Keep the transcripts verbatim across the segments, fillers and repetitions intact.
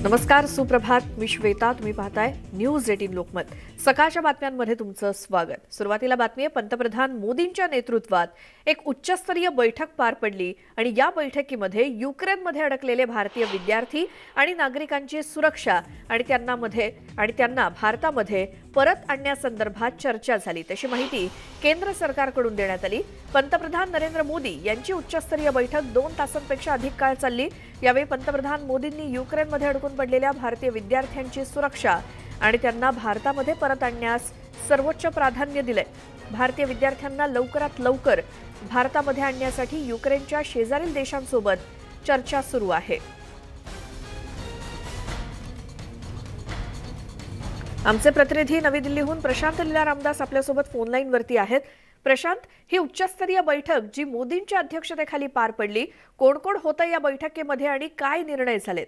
नमस्कार, सुप्रभात. मी श्वेता. तुम्ही पाहताय न्यूज एटीन लोकमत. सकाळच्या बातम्यांमध्ये तुमचं स्वागत. सुरुवातीला बातमी आहे. पंतप्रधान मोदींच्या नेतृत्वात एक उच्चस्तरीय बैठक पार पडली आणि या बैठकीमध्ये युक्रेनमध्ये अडकलेले भारतीय विद्यार्थी आणि नागरिकांची सुरक्षा आणि त्यांना मध्ये आणि त्यांना भारतामध्ये परत आणण्यासंदर्भात चर्चा झाली. तशी माहिती केंद्र सरकारकडून देण्यात आली. पंतप्रधान नरेंद्र मोदी यांची उच्चस्तरीय बैठक दोन तासांपेक्षा अधिक काळ चालली. यावेळी पंतप्रधान मोदींनी युक्रेनमध्ये अडकून पडलेल्या भारतीय विद्यार्थ्यांची सुरक्षा आणि त्यांना भारतामध्ये परत आणण्यास सर्वोच्च प्राधान्य दिले. भारतीय विद्यार्थ्यांना लवकरात लवकर भारतामध्ये आणण्यासाठी युक्रेनच्या शेजारील देशांसोबत चर्चा सुरू आहे. आमचे प्रतिनिधी नवी दिल्लीहून प्रशांत लीला रामदास आपल्यासोबत फोन लाईनवरती आहेत. प्रशांत, ही उच्चस्तरीय बैठक जी मोदींच्या अध्यक्षतेखाली पार पडली, कोण कोण होतं या बैठकीमध्ये आणि काय निर्णय झालेत?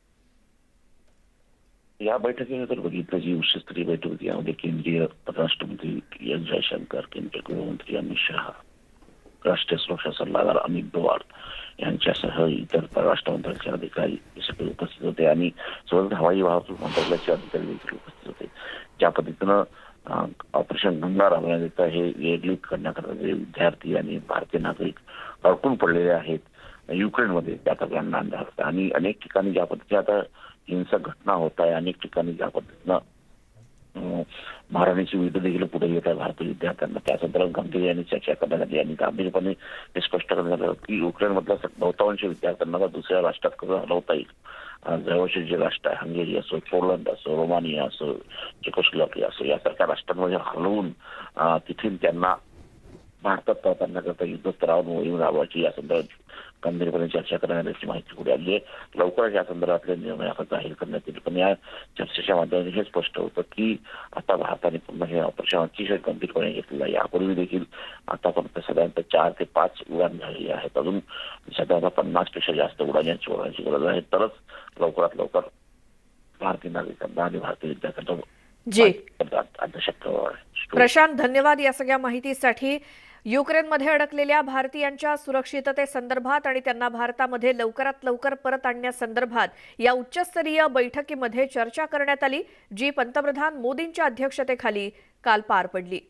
या बैठकीनंतर बघितलं जी उच्चस्तरीय बैठक होती यामध्ये केंद्रीय राष्ट्रमंत्री एस जयशंकर, केंद्रीय गृहमंत्री अमित शहा, राष्ट्रीय सुरक्षा सल्लागार अमित डोवाल यांच्यासह इतर परराष्ट्र मंत्रालयाचे अधिकारी सगळे उपस्थित होते आणि सोबत हवाई वाहतूक मंत्रालयाचे अधिकारी देखील उपस्थित होते. ज्या पद्धतीनं ऑपरेशन गंगा राबवण्यात येतं, हे वेगळीत करण्याकरता जे विद्यार्थी आणि भारतीय नागरिक अडकून पडलेले आहेत युक्रेनमध्ये त्या सगळ्यांना आणलं होतं आणि अनेक ठिकाणी ज्या पद्धतीने आता हिंसक घटना होत आहे, अनेक ठिकाणी ज्या पद्धतीनं महाराणीची विविध देखील पुढे येत आहे भारतीय विद्यार्थ्यांना, त्या संदर्भात गांभीर्याने चर्चा करण्यात आली आणि गांभीर्यपणे हे स्पष्ट करण्यात आलं की युक्रेनमधल्या बहुतांश विद्यार्थ्यांना दुसऱ्या राष्ट्रात कसं हलवता येईल. जवळचे जे राष्ट्र आहे, हंगेरी असो, पोलंड असो, रोमानिया असो, चेकोस्लोवाकिया असो, यासारख्या राष्ट्रांमध्ये हलवून तिथून त्यांना भारतात परतण्याकरता युद्धस्तरावर मोहीम राबवायची या संदर्भात गंभीरपणे चर्चा करण्याची माहिती पुढे आली आहे. लवकरच या संदर्भातले निर्णय आता जाहीर करण्यात येईल. पण या चर्चेच्या माध्यमातून हे स्पष्ट होतं की आता भारताने पुन्हा हे ऑपरेशन अतिशय गंभीरपणे घेतलेलं आहे. यापूर्वी देखील आतापर्यंत साधारणतः चार ते पाच उडाण झालेली आहेत. अजून साधारणतः पन्नास पेक्षा जास्त उडाण्याची होण्याची गरज आहे. तरच लवकरात लवकर भारतीय नागरिकांना आणि भारतीय विद्यार्थ्यांना जी शक्य आहे. प्रशांत, धन्यवाद या सगळ्या माहितीसाठी. युक्रेनमध्ये अडकलेल्या भारतीयांच्या सुरक्षिततेसंदर्भात आणि त्यांना भारतामध्ये लवकरात लवकर परत आणण्यासंदर्भात या उच्चस्तरीय बैठकीमध्ये चर्चा करण्यात आली, जी पंतप्रधान मोदींच्या अध्यक्षतेखाली काल पार पडली.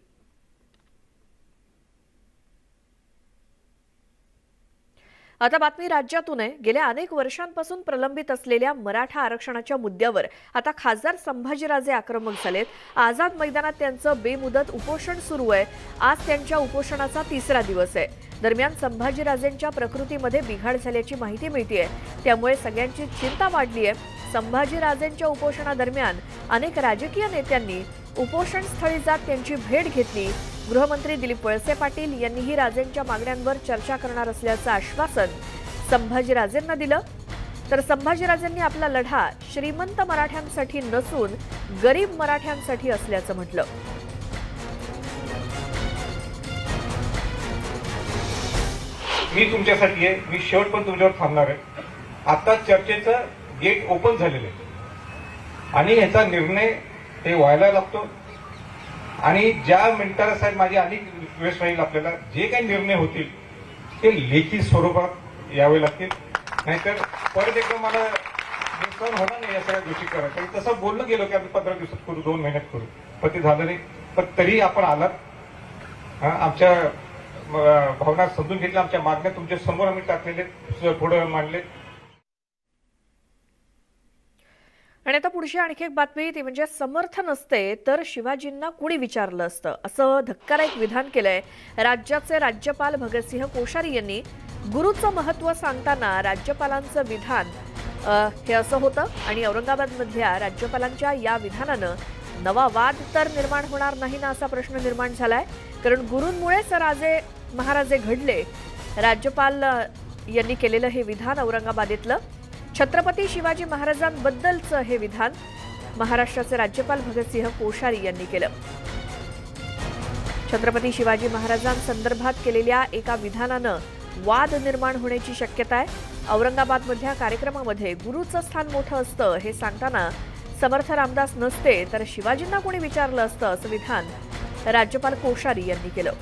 आता बातमी राज्यातून आहे. गेल्या अनेक वर्षांपासून प्रलंबित असलेल्या मराठा आरक्षणाच्या मुद्द्यावर आता खासदार संभाजीराजे आक्रमक झालेत. आझाद मैदानात त्यांचं बेमुदत उपोषण सुरू आहे. आज त्यांच्या उपोषणाचा तिसरा दिवस आहे. दरम्यान संभाजीराजेंच्या प्रकृतीमध्ये बिघाड झाल्याची माहिती मिळतेय, त्यामुळे सगळ्यांची चिंता वाढली आहे. संभाजीराजेंच्या उपोषणादरम्यान अनेक राजकीय नेत्यांनी उपोषणस्थळी जात त्यांची भेट घेतली. गृहमंत्री दिलीप वळसे पाटील यांनीही राजेंच्या मागण्यांवर चर्चा करणार असल्याचं आश्वासन संभाजीराजेंना दिलं. तर संभाजीराजेंनी आपला लढा श्रीमंत मराठ्यांसाठी नसून गरीब मराठ्यांसाठी असल्याचं म्हटलं. मी तुमच्यासाठी आहे, मी शेवटपर्यंत तुमच्यावर थांबणार आहे. आता चर्चेचं गेट ओपन झालेलं आहे आणि याचा निर्णय हे व्हायला लागतो आणि ज्या मिनिटाला साहेब माझी अनेक रिक्वेस्ट राहील, आपल्याला जे काही निर्णय होतील ते लेखी स्वरूपात यावे लागतील. नाहीतर परत एकदा मला सहन होणार नाही या सगळ्या गोष्टी करायच्या. तसं बोलणं गेलो की आम्ही पंधरा दिवसात करू, दोन महिन्यात करू, पण ते झालं नाही. पण तरी आपण आलात, आमच्या भावना समजून घेतल्या, आमच्या मागण्या तुमच्या समोर आम्ही टाकलेले, पुढे मांडले. आणि आता पुढची आणखी एक बातमी, ती म्हणजे समर्थ नसते तर शिवाजींना कुणी विचारलं असतं, असं धक्कादायक विधान केलंय राज्याचे राज्यपाल भगतसिंह कोश्यारी यांनी. गुरुचं महत्त्व सांगताना राज्यपालांचं विधान हे असं होतं आणि औरंगाबादमधल्या राज्यपालांच्या या विधानानं नवा वाद तर निर्माण होणार नाही ना, असा प्रश्न निर्माण झालाय. कारण गुरूंमुळेच राजे महाराजे घडले. राज्यपाल यांनी केलेलं हे विधान औरंगाबादेतलं छत्रपती शिवाजी महाराजांबद्दलचं हे विधान महाराष्ट्राचे राज्यपाल भगतसिंह कोश्यारी यांनी केलं. छत्रपती शिवाजी महाराजांसंदर्भात केलेल्या एका विधानानं वाद निर्माण होण्याची शक्यता आहे. औरंगाबादमधल्या कार्यक्रमामध्ये गुरुचं स्थान मोठं असतं हे सांगताना समर्थ रामदास नसते तर शिवाजींना कोणी विचारलं असतं, असं विधान राज्यपाल कोश्यारी यांनी केलं.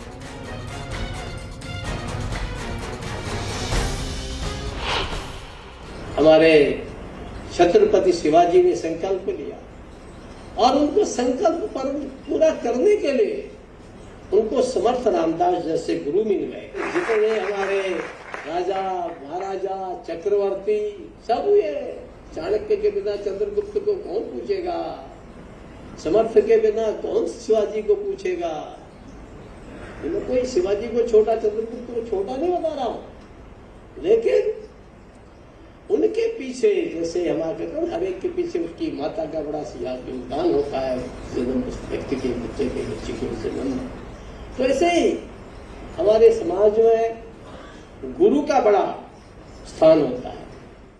हमारे छत्रपति शिवाजी ने संकल्प लिया और उनको संकल्प पर पूरा करने के लिए उनको समर्थ रामदास जैसे गुरु मिल गए। जितने हमारे राजा महाराजा चक्रवर्ती सब हुए, चाणक्य के बिना चंद्रगुप्त को कौन पूछेगा, समर्थ के बिना कौन शिवाजी को पूछेगा। मैं कोई शिवाजी को छोटा चंद्रगुप्त को छोटा नहीं बता रहा हूं, लेकिन उनके पीछे जैसे हमारे हर एक के पीछे उसकी माता का बड़ा योगदान होता है उस व्यक्ति के बच्चे के बच्चे के जन्म। तो ऐसे ही हमारे समाज में गुरु का बड़ा स्थान होता है।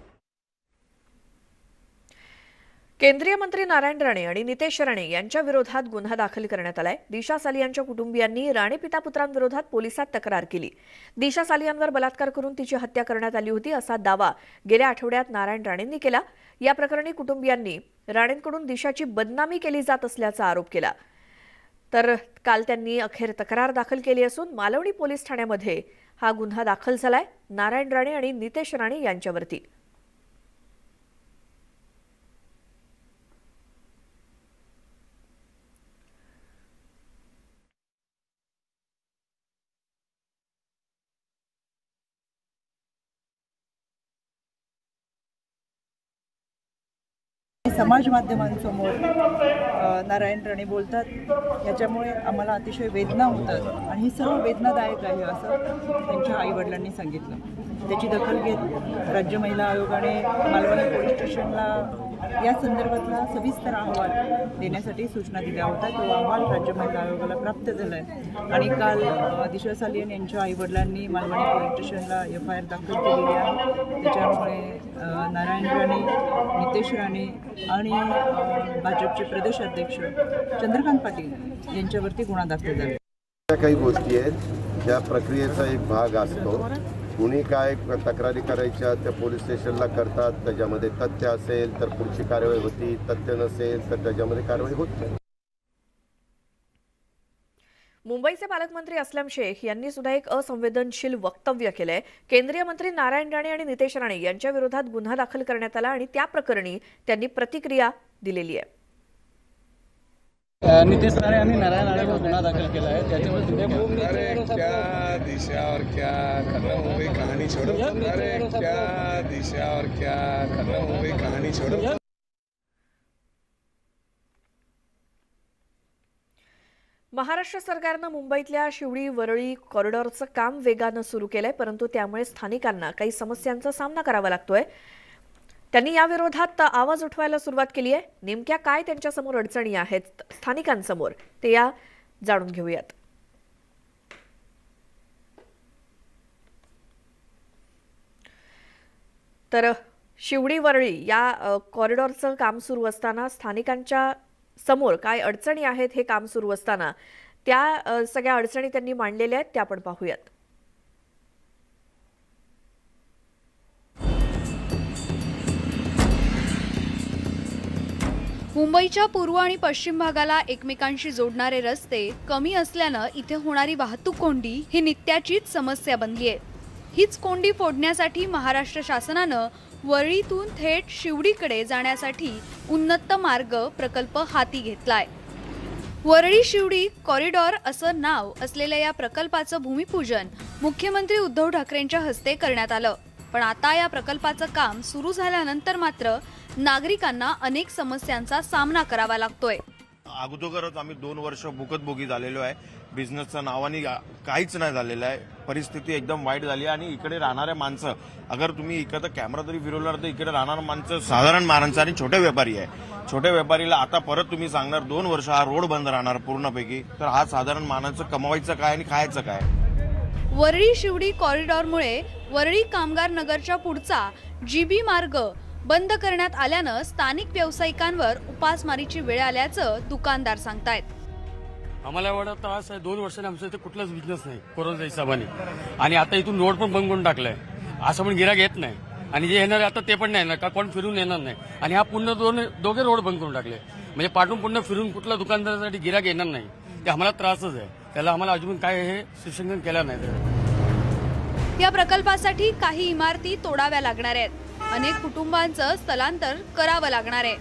केंद्रीय मंत्री नारायण राणे आणि नितेश राणे यांच्या विरोधात गुन्हा दाखल करण्यात आलाय। दिशा सालियांच्या कुटुंबियांनी राणे पिता पुत्रांविरोधात पोलिसात तक्रार केली। दिशा सालियांवर बलात्कार करून तिची हत्या करण्यात आली होती असा दावा गेल्या आठवड्यात नारायण राणेंनी केला। या प्रकरणी कुटुंबियांनी राणेंकडून दिशाची बदनामी केली जात असल्याचा आरोप केला। तर काल त्यांनी अखेर तक्रार दाखल केली असून मालवणी पोलीस ठाण्यामध्ये हा गुन्हा दाखल झालाय नारायण राणे आणि नितेश राणे यांच्यावरती। समाज माध्यमांसमोर नारायण राणे बोलतात, याच्यामुळे आम्हाला अतिशय वेदना होतात आणि ही सर्व वेदनादायक आहे असं त्यांच्या आईवडिलांनी सांगितलं। त्याची दखल घेत राज्य महिला आयोगाने मालवणी पोलीस स्टेशनला या संदर्भातला सविस्तर अहवाल देण्यासाठी सूचना दिल्या होत्या। तो अहवाल राज्य महिला आयोगाला प्राप्त झाला आहे आणि काल दिशा सालियन यांच्या आईवडिलांनी मालवणी पोलीस स्टेशनला एफ आय आर दाखल केलेली आहे। त्याच्यामुळे नारायण राणे, नितेश राणे आणि भाजपचे प्रदेश अध्यक्ष चंद्रकांत पाटील यांच्यावरती गुन्हा दाखल झाला। काही गोष्टी आहेत त्या प्रक्रियेचा एक भाग असतो। कुणी काय तक्रारी करायच्या त्या पोलीस स्टेशनला करतात, त्याच्यामध्ये तथ्य असेल तर पुढची कारवाई होती, तथ्य नसेल तर त्याच्यामध्ये कारवाई होत नाही। मुंबईचे पालकमंत्री अस्लम शेख यांनी सुद्धा एक असंवेदनशील वक्तव्य केलंय। केंद्रीय मंत्री नारायण राणे आणि नितेश राणे यांच्या विरोधात गुन्हा दाखल करण्यात आला आणि त्या प्रकरणी त्यांनी प्रतिक्रिया दिलेली आहे। नितेश राणे आणि नारायण राणेवर गुन्हा दाखल केला है, अरे क्या दिशा और क्या खत्म हो गई कहानी छोड़ो। अरे क्या दिशा और क्या खत्म हो गई कहानी छोड़ो। महाराष्ट्र सरकारनं मुंबईतल्या शिवडी वरळी कॉरिडॉरचं काम वेगानं सुरू केलंय, परंतु त्यामुळे स्थानिकांना काही समस्यांचा सामना करावा लागतोय। त्यांनी या विरोधात आवाज उठवायला सुरुवात केली आहे। नेमक्या काय त्यांच्यासमोर अडचणी आहेत स्थानिकांसमोर ते या जाणून घेऊयात। तर शिवडी वरळी या कॉरिडॉरचं काम सुरू असताना स्थानिकांच्या समोर काय अडचणी आहेत हे काम सुरू असताना त्या सगळ्या अडचणी त्यांनी मांडलेल्या आहेत त्या आपण पाहूयात। मुंबईच्या पूर्व आणि पश्चिम भागाला एकमेकांशी जोडणारे रस्ते कमी असल्यानं इथे होणारी वाहतूक कोंडी ही नित्याचीच समस्या बनली आहे। हीच कोंडी फोडण्यासाठी महाराष्ट्र शासनानं वरळीतून थेट शिवडीकडे जाण्यासाठी उन्नत मार्ग प्रकल्प हाती घेतलाय। वरळी शिवडी कॉरिडॉर असं नाव असलेल्या या प्रकल्पाचं भूमिपूजन मुख्यमंत्री उद्धव ठाकरेंच्या हस्ते करण्यात आलं। पण आता या प्रकल्पाचं काम सुरू झाल्यानंतर मात्र नागरिकांना अनेक समस्यांचा सामना करावा लागतोय। अगोदरच आम्ही दोन वर्ष भुकतभोगी झालेलो आहे। बिझनेसच्या नावाने काहीच नाही झालेलं आहे। परिस्थिती एकदम वाईट झाली आणि इकडे राहणारे माणसं, अगर तुम्ही इकडे कॅमेरा तरी फिरवला तर इकडे राहणारे माणसं साधारण माणसं आणि छोटे व्यापारी आहे। छोटे व्यापारीला आता परत तुम्ही सांगणार दोन वर्ष हा रोड बंद राहणार पूर्णपैकी, तर हा साधारण माणसाचं कमवायचं काय आणि खायचं काय। वरळी शिवडी कॉरिडॉरमुळे वरळी कामगार नगरच्या पुढचा जीबी मार्ग बंद करण्यात आल्यानं स्थानिक व्यावसायिकांवर उपासमारीची वेळ आल्याचं दुकानदार सांगतायत। आम्हाला एवढा त्रास आहे, दोन वर्षांनी आमचा इथे कुठलाच बिझनेस नाही कोरोनाच्या हिशोबाने, आणि आता इथून रोड पण बंद करून टाकलाय। असं पण गिराक येत नाही आणि जे येणार आता ते पण नाही येणार का, कोण फिरून येणार नाही। आणि हा पुन्हा दोन दोघे रोड बंद करून टाकले, म्हणजे पाठून पुन्हा फिरून कुठल्या दुकानदारासाठी गिराक येणार नाही। ते आम्हाला त्रासच आहे, त्याला आम्हाला अजून काय हे सुशंसन केलं नाही। या प्रकल्पासाठी काही इमारती तोडाव्या लागणार आहेत। अनेक कुटुंबांचं स्थलांतर करावं लागणार आहे।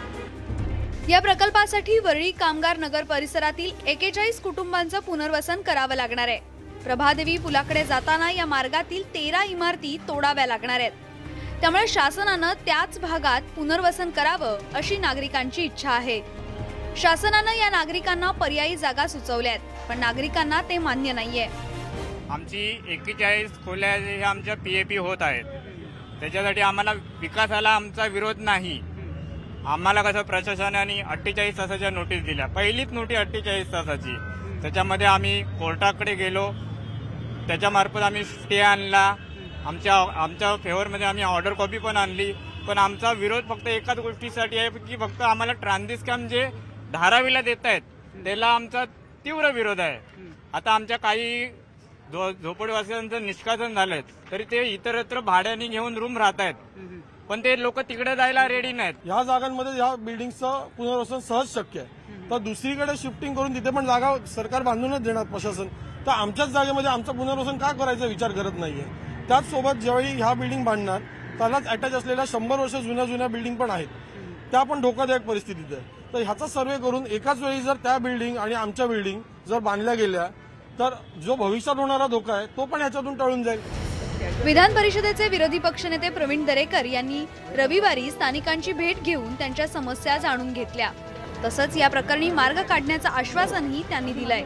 या प्रकल्पासाठी वरळी कामगार नगर परिसरातील एक्केचाळीस कुटुंबांचं पुनर्वसन करावं लागणार आहे। प्रभादेवी पुलाकडे जाताना या मार्गातील तेरा इमारती तोडाव्या लागणार आहेत, त्यामुळे शासनानं त्याच भागात पुनर्वसन करावं अशी नागरिकांची इच्छा आहे। शासनानं या नागरिकांना पर्यायी जागा सुचवल्या आहेत, पण नागरिकांना ते मान्य नाहीये। आमची एक्केचाळीस खोल्या हे आमच्या पी ए पी होत आहेत, त्याच्यासाठी आम्हाला विकासाला आमचा विरोध नाही। आम्हाला कसं प्रशासनाने अठ्ठेचाळीस तासाच्या नोटीस दिल्या, पहिलीच नोटीस अठ्ठेचाळीस तासाची, त्याच्यामध्ये आम्ही कोर्टाकडे गेलो, त्याच्यामार्फत आम्ही स्टे आणला, आमच्या आमच्या फेवरमध्ये आम्ही ऑर्डर कॉपी पण आणली, पण आमचा विरोध फक्त एकाच गोष्टीसाठी आहे की फक्त आम्हाला ट्रान्झिट काम जे धारावीला देत आहेत त्याला आमचा तीव्र विरोध आहे। आता आमच्या काही झो झोपडवासियांचं निष्कासन झालंय, तरी ते इतरत्र भाड्याने घेऊन रूम राहत आहेत, पण ते लोक तिकडे जायला रेडी नाहीत। ह्या जागांमध्ये ह्या बिल्डिंगचं पुनर्वसन सहज शक्य आहे, तर दुसरीकडे शिफ्टिंग करून तिथे पण जागा सरकार बांधूनच देणार प्रशासन, तर आमच्याच जागेमध्ये आमचं पुनर्वसन का करायचा विचार करत नाहीये। त्याचसोबत ज्यावेळी ह्या बिल्डिंग बांधणार त्यालाच अटॅच असलेल्या शंभर वर्ष जुन्या जुन्या बिल्डिंग पण आहेत, त्या पण धोकादायक परिस्थितीत आहे। तर ह्याचा सर्वे करून एकाच वेळी जर त्या बिल्डिंग आणि आमच्या बिल्डिंग जर बांधल्या गेल्या तर जो भविष्यात होणारा धोका आहे तो पण याच्यातून टळून जाईल। विधान परिषदेचे विरोधी पक्षनेते प्रवीण दरेकर यांनी रविवारी स्थानिकांची भेट घेऊन त्यांच्या समस्या जाणून घेतल्या, तसंच या प्रकरणी मार्ग काढण्याचं आश्वासनही त्यांनी दिलंय।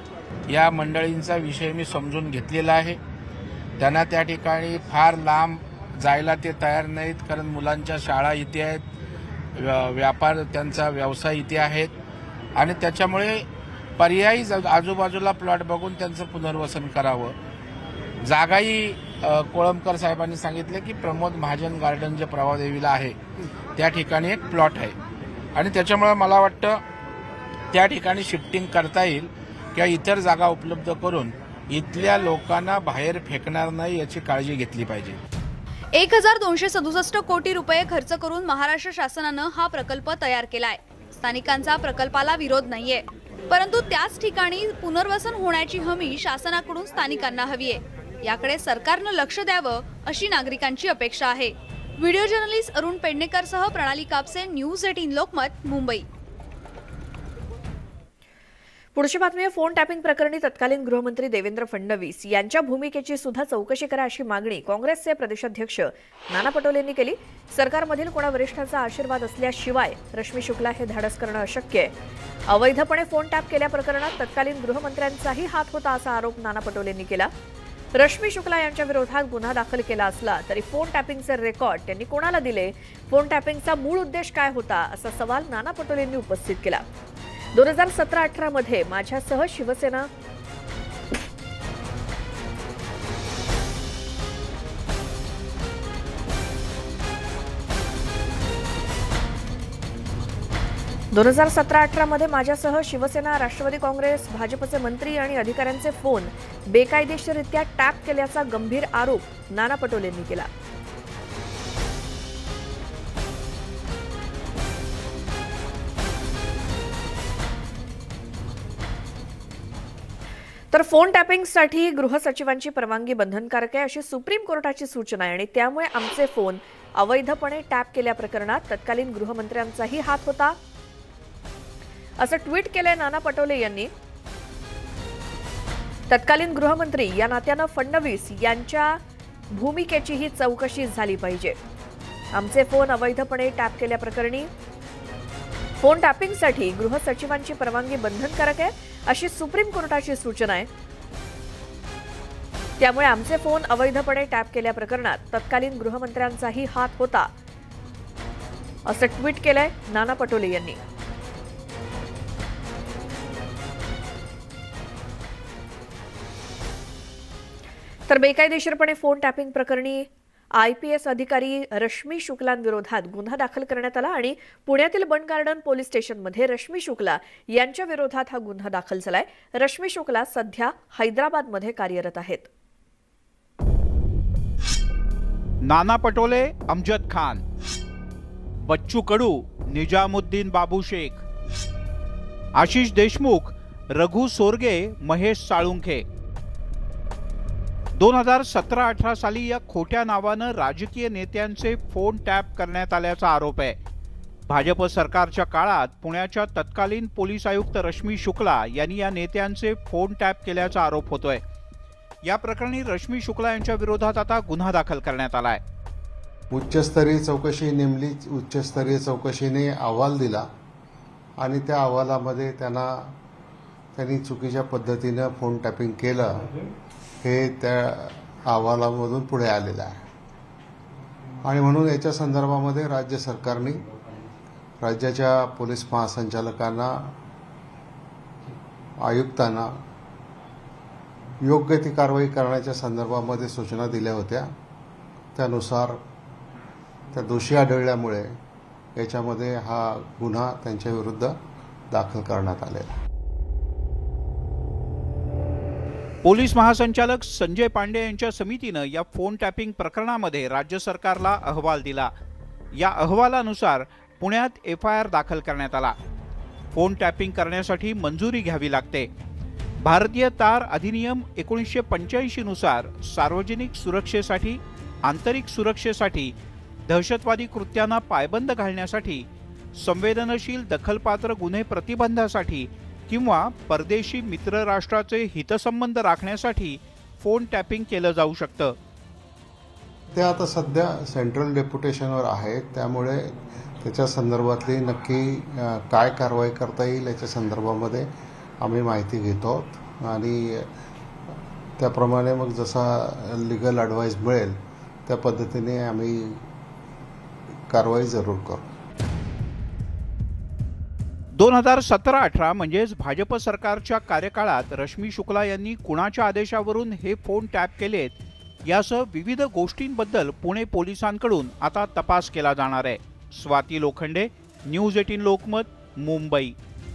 या मंडळींचा विषय मी समजून घेतलेला आहे, त्यांना त्या ठिकाणी फार लांब जायला ते तयार नाहीत, कारण मुलांच्या शाळा इथे आहेत, व्यापार त्यांचा व्यवसाय इथे आहेत आणि त्याच्यामुळे पर्यायी आजूबाजूला प्लॉट बघून त्यांचं पुनर्वसन करावं। जागाही कोळंबकर साहेबांनी सांगितले की प्रमोद महाजन गार्डन जे प्रभादेवीला आहे त्या ठिकाणी एक प्लॉट आहे आणि त्याच्यामुळे मला वाटतं त्या ठिकाणी शिफ्टिंग करता येईल किंवा इतर जागा उपलब्ध करून इथल्या लोकांना बाहेर फेकणार नाही याची काळजी घेतली पाहिजे। एक हजार दोनशे सदुसष्ट कोटी रुपये खर्च करून महाराष्ट्र शासनानं हा प्रकल्प तयार केलाय। स्थानिकांचा प्रकल्पाला विरोध नाहीये, परंतु त्याच ठिकाणी पुनर्वसन होण्याची हमी शासनाकडून स्थानिकांना हवी आहे। याकडे सरकारनं लक्ष द्यावं अशी नागरिकांची अपेक्षा आहे। व्हिडिओ जर्नलिस्ट अरुण पेडणेकरसह प्रणाली कापसे, न्यूज एटीन लोकमत, मुंबई। पुढची बातमी आहे, फोन टॅपिंग प्रकरणी तत्कालीन गृहमंत्री देवेंद्र फडणवीस यांच्या भूमिकेची सुद्धा चौकशी करा अशी मागणी काँग्रेसचे प्रदेशाध्यक्ष नाना पटोले यांनी केली। सरकारमधील कोणा वरिष्ठांचा आशीर्वाद असल्याशिवाय रश्मी शुक्ला हे धाडस करणं अशक्य आहे। अवैधपणे फोन टॅप केल्या प्रकरणात तत्कालीन गृहमंत्र्यांचाही हात होता असा आरोप नाना पटोले यांनी केला। रश्मी शुक्ला यांच्या विरोधात गुन्हा दाखल केला असला तरी फोन टॅपिंगचे रेकॉर्ड त्यांनी कोणाला दिले, फोन टॅपिंगचा मूळ उद्देश काय होता असा सवाल नाना पटोले यांनी उपस्थित केला। दोन हजार सतरा अठरा मध्ये माझ्यासह शिवसेना दोन हजार सतरा अठरा मध्ये माझ्यासह शिवसेना, राष्ट्रवादी काँग्रेस, भाजपचे मंत्री आणि अधिकाऱ्यांचे फोन बेकायदेशीररित्या टॅप केल्याचा गंभीर आरोप नाना पटोले यांनी केला। तर फोन टॅपिंगसाठी गृहसचिवांची परवानगी बंधनकारक आहे अशी सुप्रीम कोर्टाची सूचना आहे आणि त्यामुळे आमचे फोन अवैधपणे टॅप केल्या प्रकरणात तत्कालीन गृहमंत्र्यांचाही हात होता असं ट्विट केलंय नाना पटोले यांनी। तत्कालीन गृहमंत्री या नात्यानं फडणवीस यांच्या भूमिकेचीही चौकशी झाली पाहिजे। आमचे फोन अवैधपणे टॅप केल्या प्रकरणी फोन टॅपिंगसाठी गृहसचिवांची परवानगी बंधनकारक आहे अशी सुप्रीम कोर्टाची सूचना आहे, त्यामुळे आमचे फोन अवैधपणे टॅप केल्या प्रकरणात तत्कालीन गृहमंत्र्यांचाही हात होता असं ट्विट केलंय नाना पटोले यांनी। तर बेकायदेशीरपणे फोन टॅपिंग प्रकरणी आयपीएस अधिकारी रश्मी शुक्लांविरोधात गुन्हा दाखल करण्यात आला आणि पुण्यातील बन गार्डन पोलीस स्टेशनमध्ये रश्मी शुक्ला यांच्या विरोधात हा गुन्हा दाखल झालाय। रश्मी शुक्ला सध्या हैदराबादमध्ये कार्यरत आहेत। नाना पटोले, अमजद खान, बच्चू कडू, निजामुद्दीन बाबू शेख, आशिष देशमुख, रघु सोरगे, महेश साळुंखे, दोन हजार सतरा अठरा साली या खोट्या नावानं राजकीय नेत्यांचे फोन टॅप करण्यात आल्याचा आरोप आहे। भाजप सरकारच्या काळात पुण्याच्या तत्कालीन पोलीस आयुक्त रश्मी शुक्ला यांनी या नेत्यांचे फोन टॅप केल्याचा आरोप होतोय। या प्रकरणी रश्मी शुक्ला यांच्या विरोधात आता गुन्हा दाखल करण्यात आलाय। उच्चस्तरीय चौकशी नेमली, उच्चस्तरीय चौकशीने अहवाल दिला आणि त्या अहवालामध्ये त्यांना त्यांनी चुकीच्या पद्धतीनं फोन टॅपिंग केलं हे त्या अहवालामधून पुढे आलेलं आहे आणि म्हणून याच्या संदर्भामध्ये राज्य सरकारने राज्याच्या पोलीस महासंचालकांना, आयुक्तांना योग्य ती कारवाई करण्याच्या संदर्भामध्ये सूचना दिल्या होत्या। त्यानुसार त्या दोषी आढळल्यामुळे याच्यामध्ये हा गुन्हा त्यांच्या विरुद्ध दाखल करण्यात आलेला आहे। पोलीस महासंचालक संजय पांडे यांच्या समितीनं या फोन टॅपिंग प्रकरणामध्ये राज्य सरकारला अहवाल दिला। या अहवालानुसार पुण्यात एफ आय आर दाखल करण्यात आला। फोन टॅपिंग करण्यासाठी मंजुरी घ्यावी लागते। भारतीय तार अधिनियम एकोणीसशे पंच्याऐंशी नुसार सार्वजनिक सुरक्षेसाठी, आंतरिक सुरक्षेसाठी, दहशतवादी कृत्यांना पायबंद घालण्यासाठी, संवेदनशील दखलपात्र गुन्हे प्रतिबंधासाठी किंवा परदेशी मित्र राष्ट्राचे हितसंबंध राखण्यासाठी फोन टॅपिंग केलं जाऊ शकतं। ते आता सध्या सेंट्रल डेप्युटेशनवर आहेत, त्यामुळे त्याच्या संदर्भातली नक्की काय कारवाई करता येईल याच्या संदर्भामध्ये आम्ही माहिती घेतो आणि त्याप्रमाणे मग जसा लीगल ॲडवाईस मिळेल त्या पद्धतीने आम्ही कारवाई जरूर करू। दोन हजार सतरा अठरा म्हणजेच भाजप सरकारच्या कार्यकाळात रश्मी शुक्ला यांनी कुणाच्या आदेशावरून हे फोन टॅप केलेत यासह विविध गोष्टींबद्दल पुणे पोलिसांकडून आता तपास केला जाणार आहे। स्वाती लोखंडे, न्यूज अठरा लोकमत, मुंबई।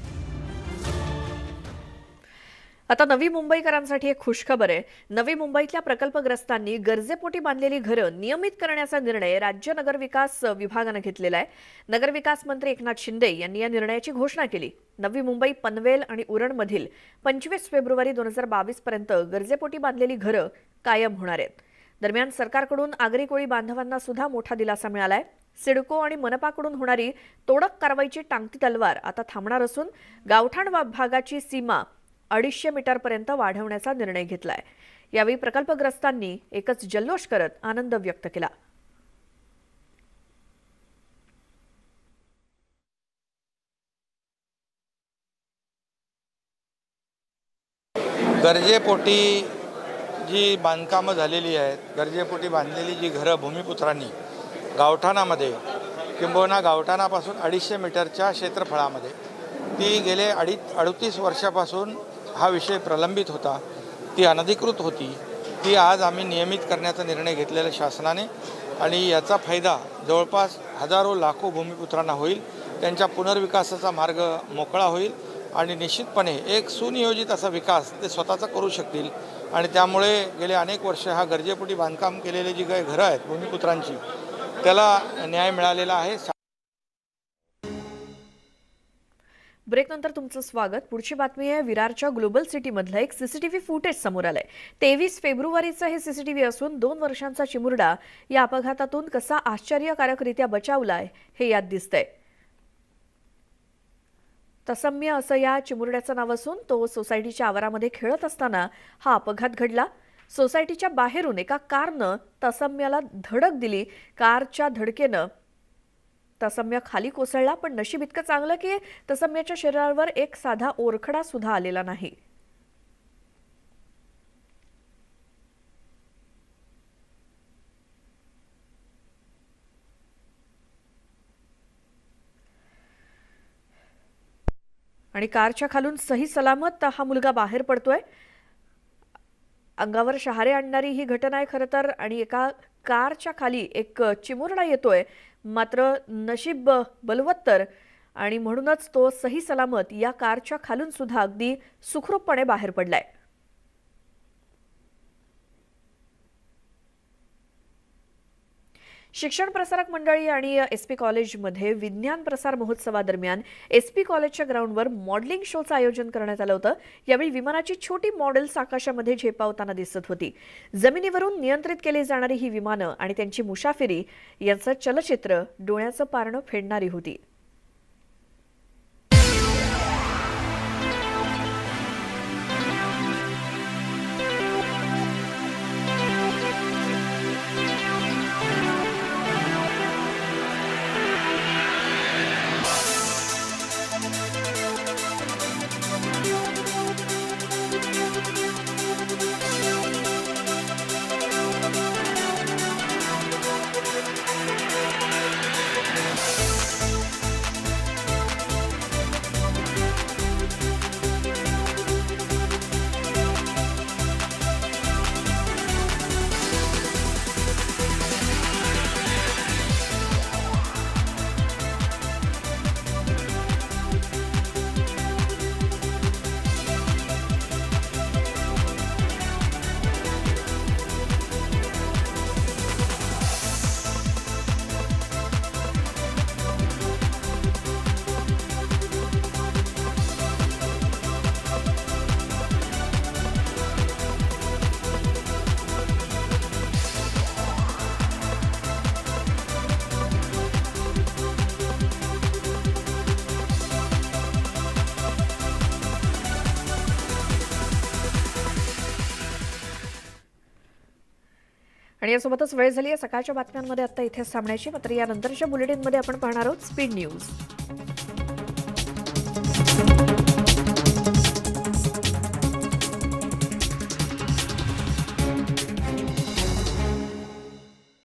आता नवी मुंबईकरांसाठी एक खुशखबर आहे। नवी मुंबईतल्या प्रकल्पग्रस्तांनी गरजेपोटी बांधलेली घरं नियमित करण्याचा निर्णय राज्य नगरविकास विभागाने घेतलेला आहे। नगरविकास मंत्री एकनाथ शिंदे यांनी या निर्णयाची घोषणा केली। नवी मुंबई, पनवेल आणि उरणमधील पंचवीस फेब्रुवारी दोन हजार बावीस पर्यंत गरजेपोटी बांधलेली घरं कायम होणार आहेत। दरम्यान सरकारकडून आगरी कोळी बांधवांना सुद्धा मोठा दिलासा मिळालाय। सिडको आणि मनपाकडून होणारी तोडक कारवाईची टांगती तलवार आता थांबणार असून गावठाण भागाची सीमा अडीचशे मीटर पर्यंत वाढवण्याचा निर्णय घेतलाय। यावेळी प्रकल्पग्रस्तांनी एकच जल्लोष करत आनंद व्यक्त केला। गरजेपोटी जी बांधकामं झालेली आहेत, गरजेपोटी बांधलेली जी घरं भूमिपुत्रांनी गावठाणामध्ये किंबहुना गावठाणापासून अडीचशे मीटरच्या क्षेत्रफळामध्ये ती गेले अडीच अडतीस वर्षापासून हा विषय प्रलंबित होता, ती अनधिकृत होती, ती आज आम्ही नियमित करण्याचा निर्णय घेतलेला शासनाने आणि याचा फायदा जवळपास हजारो लाखो भूमिपुत्रांना होईल। त्यांच्या पुनर्विकासाचा मार्ग मोकळा होईल आणि निश्चितपणे एक सुनियोजित असा विकास ते स्वतःचा करू शकतील आणि त्यामुळे गेले अनेक वर्ष हा गरजेपोटी बांधकाम केलेले जी काही घरं आहेत भूमिपुत्रांची त्याला न्याय मिळालेला आहे। ब्रेक नंतर तुमचं स्वागत। पुढची बातमी आहे विरारच्या ग्लोबल सिटी मधलं एक सीसीटीव्ही फुटेज समोर आलंय। तेवीस फेब्रुवारीचं हे सीसीटीव्ही असून दोन वर्षांचा चिमुरडा या अपघातातून कसा आश्चर्यकारकरित्या बचावलाय हे यात दिसतंय। तसम्य असं या चिमुरड्याचं नाव असून तो सोसायटीच्या आवारामध्ये खेळत असताना हा अपघात घडला। सोसायटीच्या बाहेरून एका कारनं तसम्याला धडक दिली। कारच्या धडकेनं तसम्या खाली कोसळला, पण नशीब इतकं चांगलं की तसम्याच्या शरीरावर एक साधा ओरखडा सुद्धा आलेला नाही। आणि कारच्या खालून सही सलामत हा मुलगा बाहेर पडतोय। अंगावर शहारे आणणारी ही घटना आहे खरं तर, आणि एका कारच्या खाली एक चिमुरडा येतोय, मात्र नशीब बलवत्तर आणि म्हणूनच तो सही सलामत या कारच्या खालून सुद्धा अगदी सुखरूपपणे बाहेर पडलाय। शिक्षण प्रसारक मंडळी आणि एसपी कॉलेजमध्ये विज्ञान प्रसार महोत्सवादरम्यान एसपी कॉलेजच्या ग्राउंडवर मॉडेलिंग शोचं आयोजन करण्यात आलं होतं। यावेळी विमानाची छोटी मॉडेल्स आकाशामध्ये झेपावताना दिसत होती। जमिनीवरून नियंत्रित केली जाणारी ही विमानं आणि त्यांची मुसाफिरी यांचं चलचित्र डोळ्याचं पारणं फेडणारी होती। आणि यासोबतच वेळ झाली आहे सकाळच्या बातम्यांमध्ये आता इथेच थांबण्याची। मात्र यानंतरच्या बुलेटिनमध्ये आपण पाहणार आहोत स्पीड न्यूज।